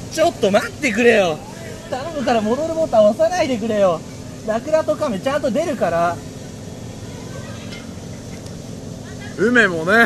ちょっと待ってくれよ。頼むから戻るボタン押さないでくれよ。ラクダとカメちゃんと出るから。 梅もね。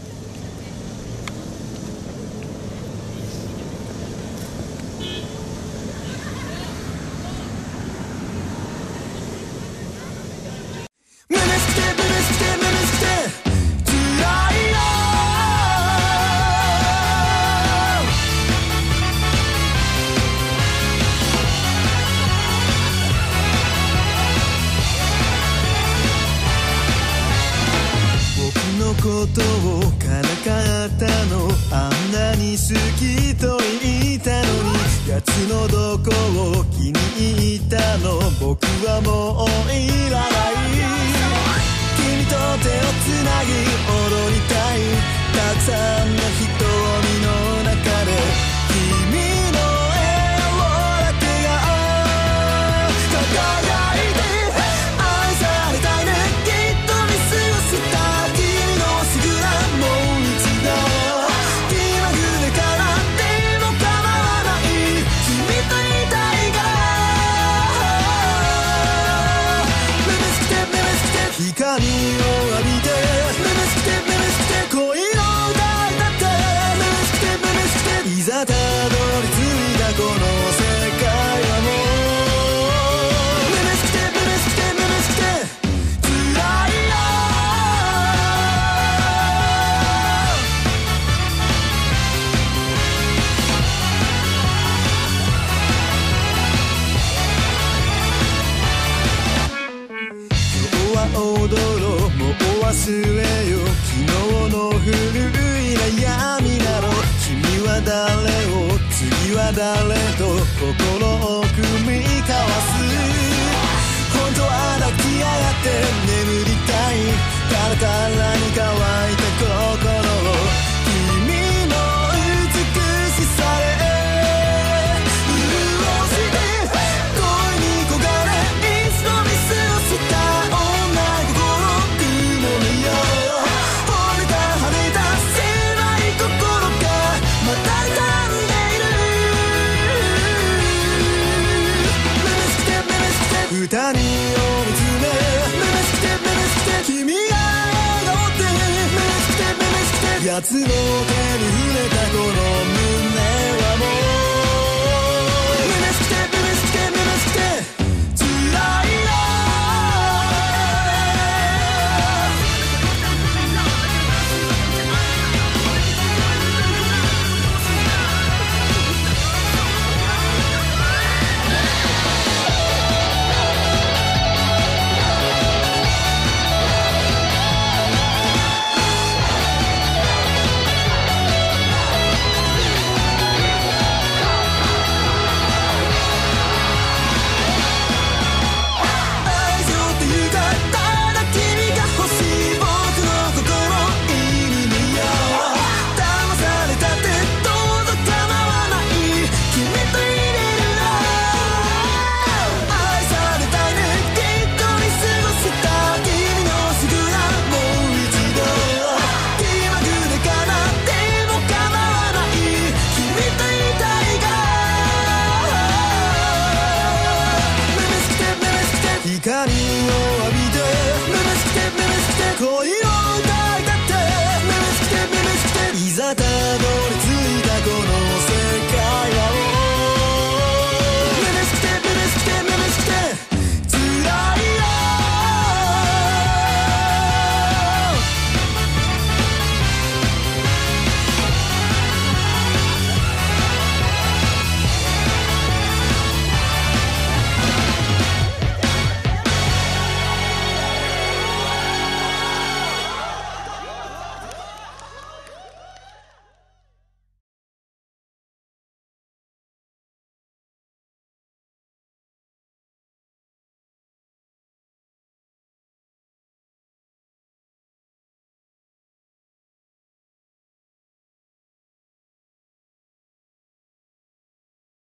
ことをからかったの、あんなに好きと言ったのに、奴のどこを気に入ったの、僕はもういらない。君と手をつなぎ踊りたい、たくさんの瞳の中で君の絵だけが輝いて愛されたいね、きっと見過ごした光を浴びて恋の歌いだって、いざたどり着いたこの世界はもう辛いよ。踊ろう、もう忘れよ昨日の古い悩みなど、君は誰を次は誰と心を組み交わす。本当は抱き合って眠りたい、カラカラに乾いた心を君の美しさで二人を見つめ君が笑顔で、奴の手に触れたこの